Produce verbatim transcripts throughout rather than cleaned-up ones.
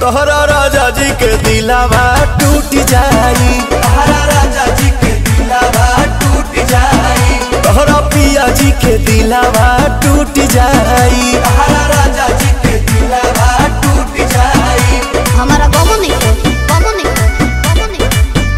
तोहरा राजा जी के दिलावा टूट जाई, तोहरा राजा जी के दिलावा टूट जाई, तोहरा पिया जी के दिलावा टूट जाई, तोहरा राजा जी के दिलावा टूट जाई। हमारा गमो नहीं है, गमो नहीं है, गमो नहीं है,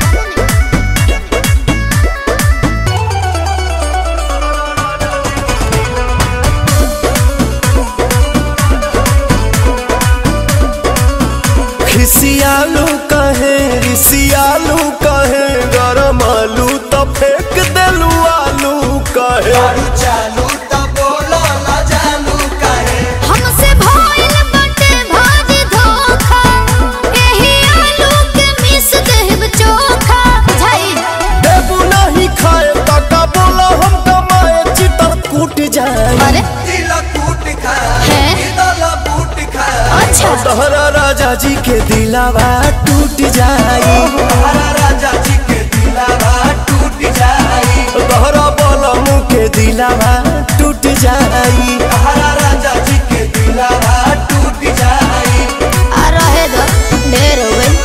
गमो नहीं। खिसियालू कहे रिसियालू कहे गरम आलू तो फेंक देलू आलू कहे, दारू चालू तो बोलो ना जानू कहे, हमसे भइल बाटे भाजी धोखा, एही आलू के मिस देब चोखा बुझाई। देबू नहीं खाए तका बोला हम कमाए चितर कूट जाए। अरे दिल कूट खाए हैं? दिल बूट खाए। अच्छा तोहरा राजा जी के दिलावा टूट जाई, तोहरा राजा जी के दिलावा टूट जाई, तोहरा बलमू के दिलावा टूट जाई। तोहरा राजा जी के दिलावा टूट जाई। आ रहे दो ढेर हो गई।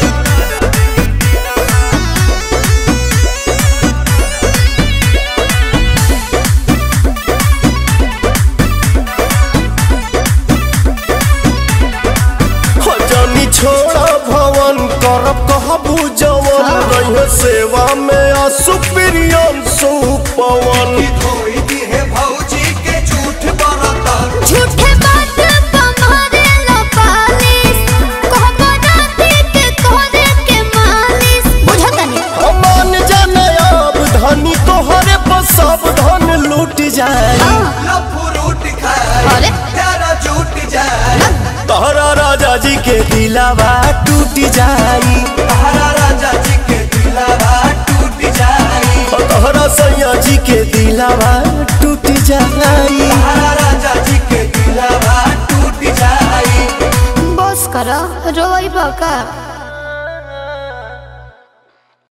जानी छोड़ा भवन करब कहबू जवन, रहे सेवा में असुप्रियम सुपवन। धोई दी है भौजी के झूठ बरतन, झूठे बात तुम्हारे लो पालिश, कहबो राती के तोहरे के मालिश बुझतनी। मान जाने अब धनी तोहरे पर सब धन लूट जाए, लफुरूट खाए अरे प्यारा झूठ जाए, तोहरा राजा जी के दिलावा टूट जाई, तोहरा राजा जी के दिलावा टूट जाई, तोहरा सैया जी के दिलावा टूट जाई। तोहरा राजा जी के दिलावा टूट जाई। बस करो रोई बका।